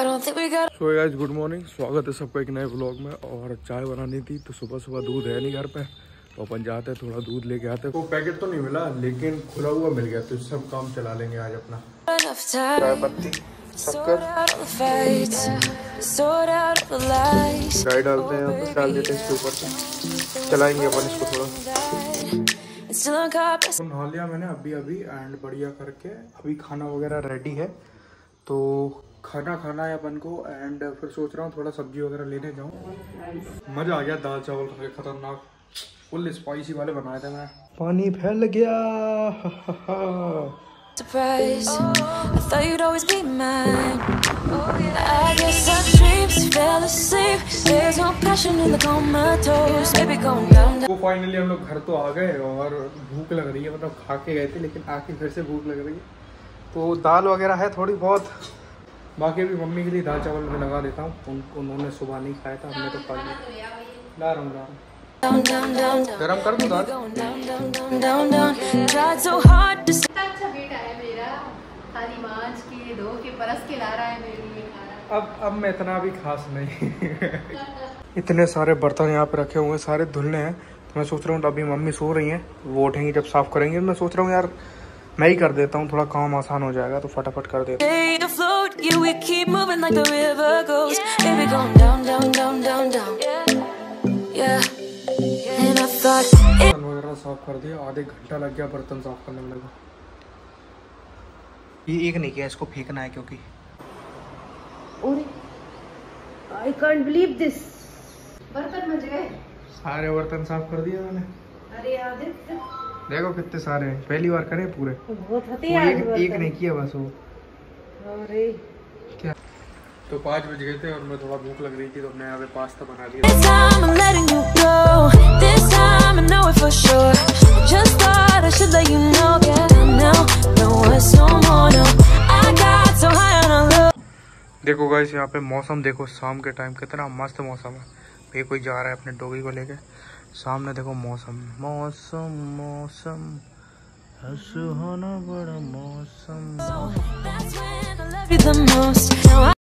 So guys good morning, स्वागत है सबका एक नए व्लॉग में। और चाय बनानी थी तो सुबह सुबह दूध है नहीं घर पे, तो अपन जाते हैं थोड़ा दूध लेके आते हैं। वो पैकेट तो नहीं मिला लेकिन खुला हुआ मिल गया, तो सब काम चला लेंगे आज अपना। चाय पत्ती शक्कर चाय डालते हैं, अपन डाल देते हैं इसके ऊपर से, चलाएंगे अपन इसको थोड़ा। तो नहा लिया मैंने अभी एंड बढ़िया करके अभी खाना वगैरह रेडी है, तो खाना खाना है अपन को। एंड फिर सोच रहा हूँ थोड़ा सब्जी वगैरह लेने जाऊँ। मजा आ गया दाल चावल खा के, खतरनाक फुल स्पाइसी वाले बनाए थे मैं। पानी फैल गया। वो फाइनली हम लोग घर तो आ गए और भूख लग रही है, मतलब खा के गए थे लेकिन आके फिर से भूख लग रही है। तो दाल वगैरह है थोड़ी बहुत, बाकी भी मम्मी के लिए दाल चावल में लगा देता हूँ। उन्होंने सुबह नहीं खाया था, हमने तो खा लिया। ला रहा हूँ गरम कर दूँ दाल। अच्छा बेटा है मेरा, थाली मांज के धो के परस के ला रहा है मेरे लिए खाना। अब मैं इतना भी खास नहीं। इतने सारे बर्तन यहाँ पे रखे हुए हैं, सारे धुलने हैं। तो मैं सोच रहा हूँ अभी मम्मी सो रही हैं, वो उठेंगी जब साफ करेंगे। मैं सोच रहा हूँ यार मैं ही कर देता हूँ, थोड़ा काम आसान हो जाएगा, तो फटाफट कर देता हूँ। बर्तन वगैरह साफ कर दिया, आधे घंटा लग गया बर्तन साफ करने में। ये एक नहीं किया, इसको फेंकना है क्योंकि I can't believe this. बर्तन मच गए, सारे बर्तन साफ कर दिया मैंने। अरे यार देखो कितने सारे हैं, पहली बार करे पूरे। बहुत होते हैं एक नहीं किया बस वो। अरे क्या तो 5 बज गए थे और मैं थोड़ा भूख लग रही थी, तो हमने यहाँ पे पास्ता बना लिया। देखो गाइस यहाँ पे मौसम देखो, शाम के टाइम कितना मस्त मौसम है। ये कोई जा रहा है अपने डॉगी को लेके, सामने देखो मौसम मौसम मौसम सुहाना बड़ा मौसम।